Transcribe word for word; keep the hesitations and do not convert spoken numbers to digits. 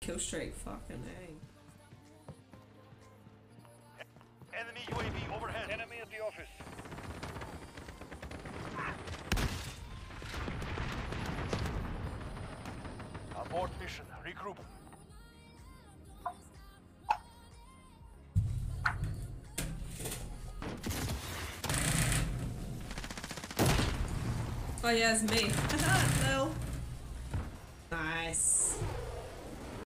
Kill streak, fucking A. Enemy U A V overhead. Enemy at the office. Abort mission. Regroup. Oh yeah, it's me. No. Nice.